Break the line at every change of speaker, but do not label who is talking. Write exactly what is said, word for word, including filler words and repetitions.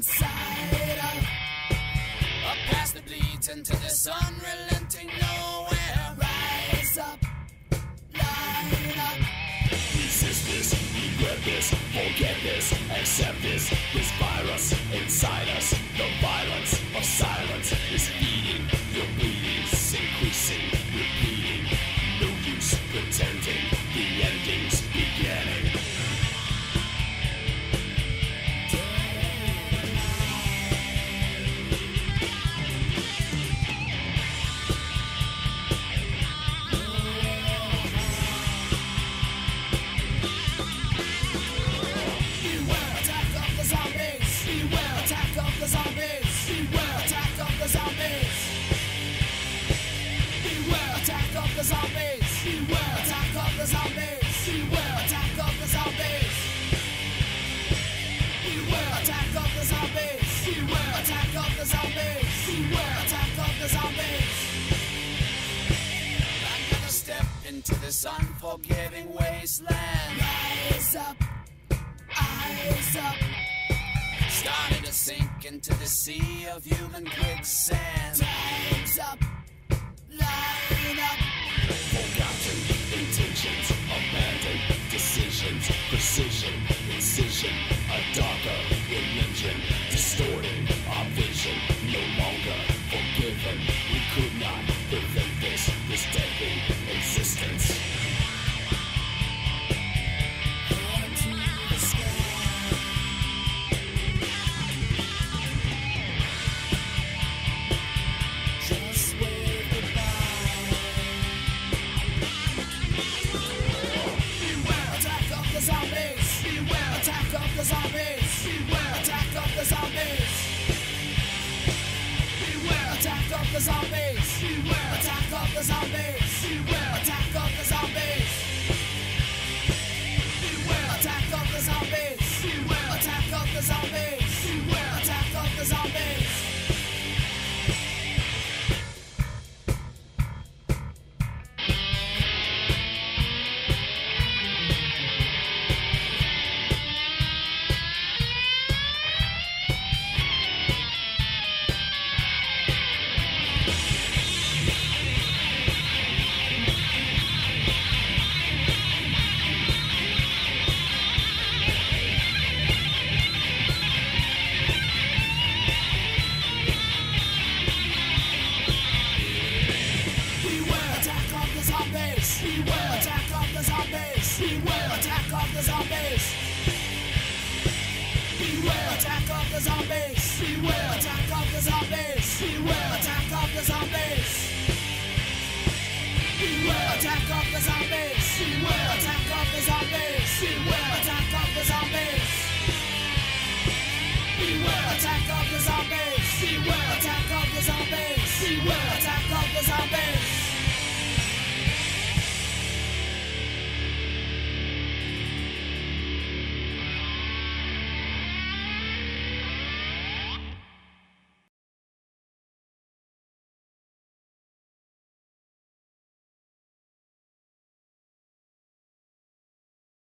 inside of. Up past the bleeds into this unrelenting nowhere. Rise up, line up.
Resist this, regret this, forget this, accept this. This virus inside us, the violence of silence is feeding. Your bleeding's increasing, repeating. No use pretending, the ending's beginning.
The zombies, beware, attack of the zombies. Beware, attack of the zombies. Beware, attack of the zombies. Beware, attack of the zombies. Beware, attack of the zombies. Beware, attack of the zombies. Beware, attack of the zombies. I'm gonna step into this unforgiving wasteland. Rise up, eyes up. Started to sink into the sea of human quicksand. Time's up, line up.
Forgotten intentions, abandoned decisions, precision, incision, a darker religion, distorting our vision, no longer forgiven. We could not prevent this, this deadly existence.
Zombies, beware, attack of the zombies. Beware, attack of the zombies. Beware, attack of the zombies. Beware, attack of the zombies. Beware, attack of the zombies. Beware, attack of the zombies. Beware, attack of the zombies. Beware, attack of the zombies. Beware, attack of the zombies. Beware, attack of the zombies. Beware, attack of the zombies. Beware, attack of the zombies. Beware, attack of the zombies. Beware, attack of the zombies. Beware, attack of the zombies. Beware, attack of the zombies. Beware, attack of the zombies. Beware, attack of the zombies. Beware, attack of the zombies.